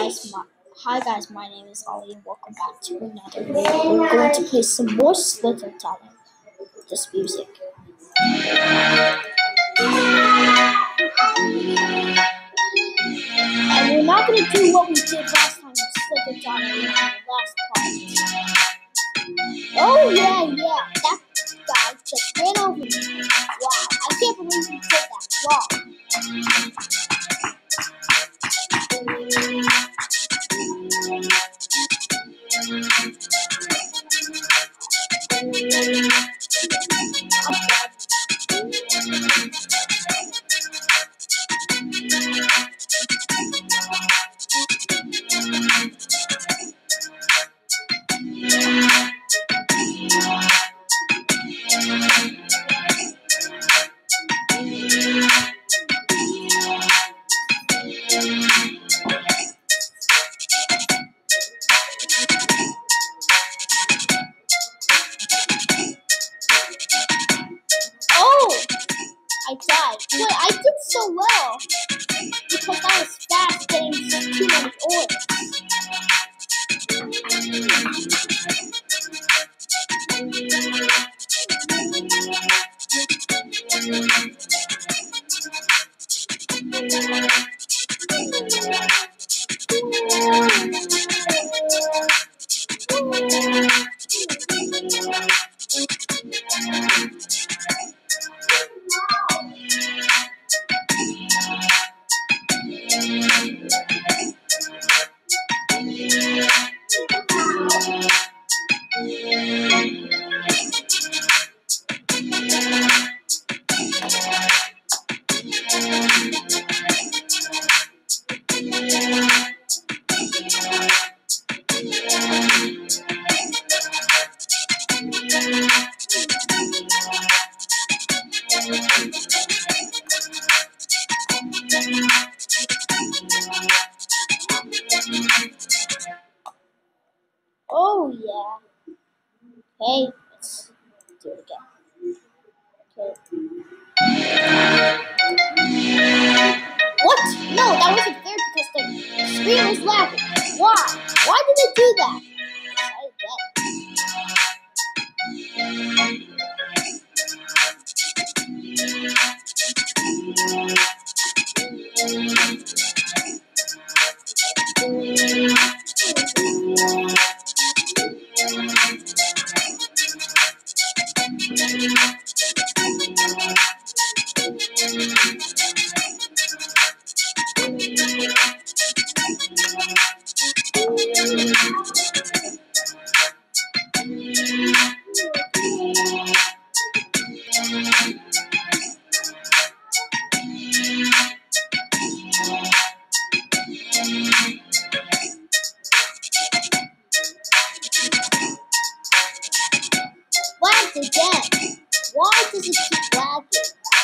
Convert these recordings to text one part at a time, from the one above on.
Hi guys, my name is Ollie and welcome back to another video. We're going to play some more Slither Talent with this music. And we're not going to do what we did last time in Slither Talent in the last part. Oh yeah, that guy just ran over me. Wow, I can't believe he did that. Wow. Oh, I died, but I did so well because I was fast getting too many orbs. Oh yeah. Hey, let's do it again. Okay. What? No, that wasn't fair because the screen was lagging. Why? Why did it do that? Lagged again. Why does it keep lagging?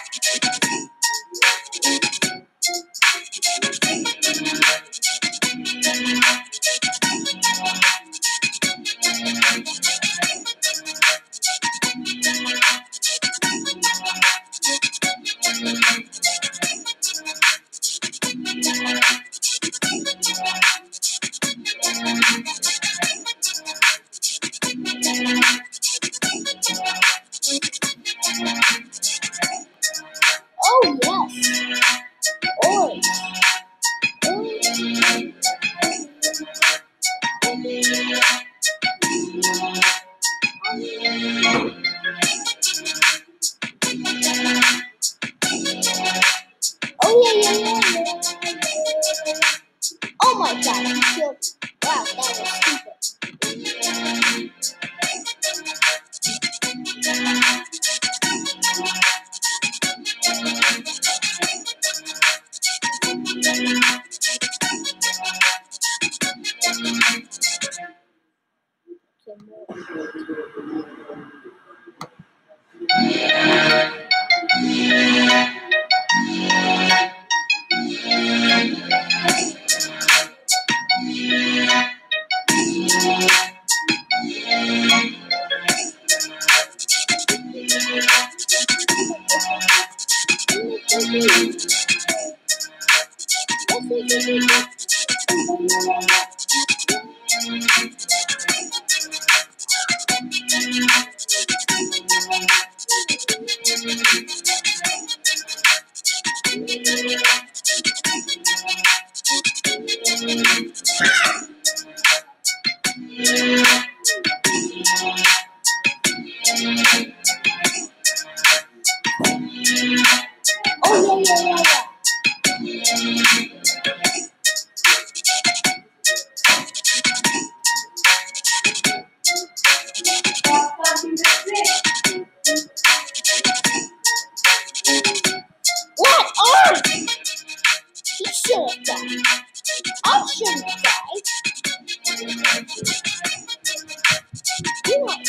Oh yes. Orange. Oh yeah. Oh my god, he killed. Wow, that was stupid. Oh yeah, yeah, yeah, yeah. What? Oh! He should have died. I shouldn't have died. You know.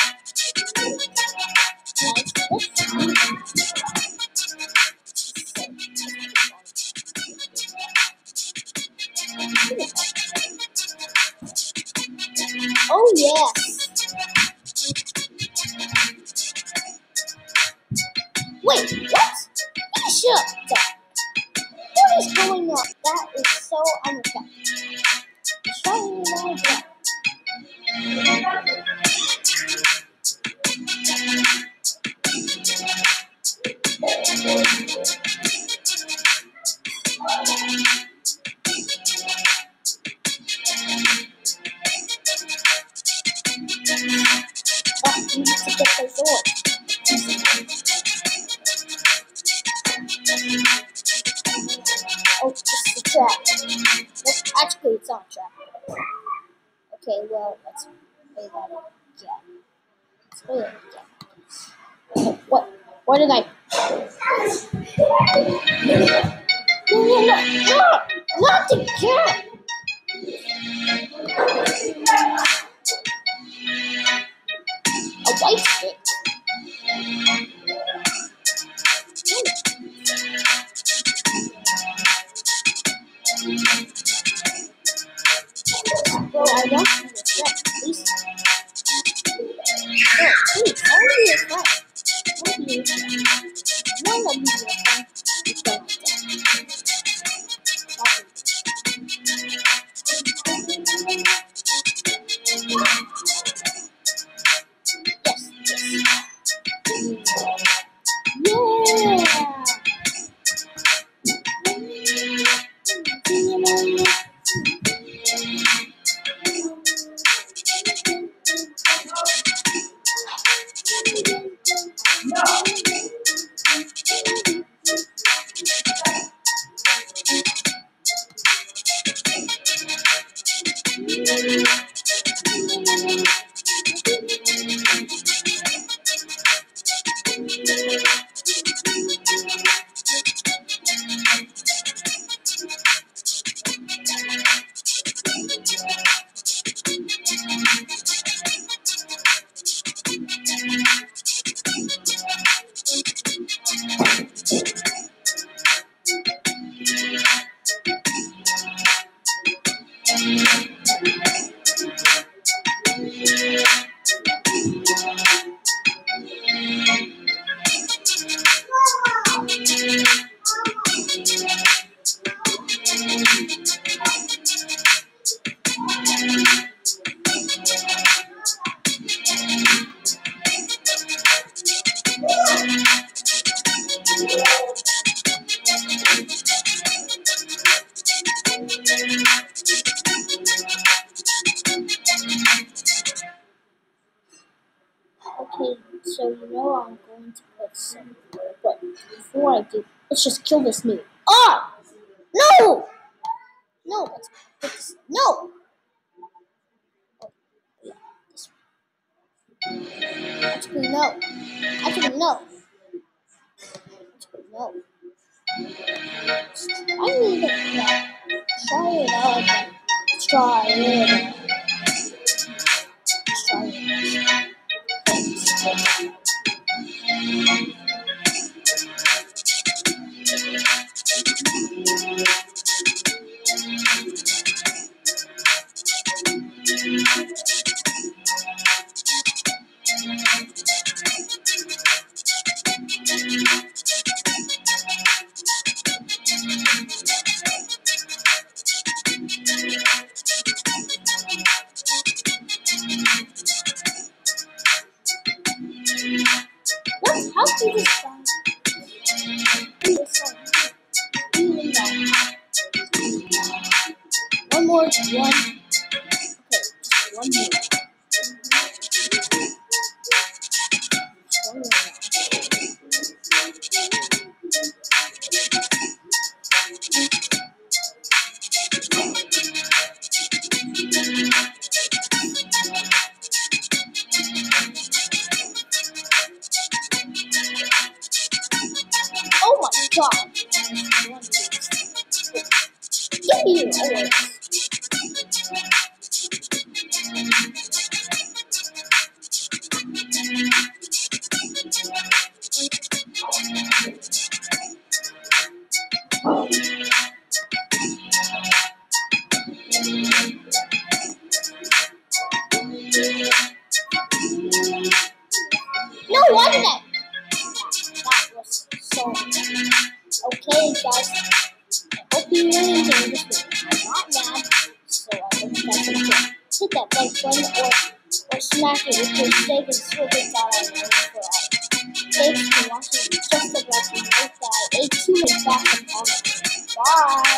Oh yes. Wait, what? He should have died. What is going on? That is so unacceptable. Shiny like that. Oh, you need to get the sword. Oh, this is a trap. Nope, actually, it's not a trap. Okay, well, let's play that again. Let's play it again. Oh, what? What did I? No! Not again! A white stick. Well, I don't have a threat, please. No, please, I want to be a friend. I want to be a friend. I want to be a friend. It's done like okay, so you know I'm going to put some, but before I do, let's just kill this noob. Ah! No! No, let's put this, no! Oh, yeah, this one. Actually, no. Actually, no. Actually, no. I need it now. Try it out again. Let's try it out. Let's try it out. What? How do this sound? Do this sound? Even that. one more. Okay, just one more. One more now. Oh my god! Give me your orbs. No wonder! That was so okay, guys. I hope you really enjoyed this video. I'm not mad, so I hope you guys enjoy. Hit that like button or smack it with your steak and swivel it out on your for all. Thanks for watching. Just like I ate too many back and comments. Bye.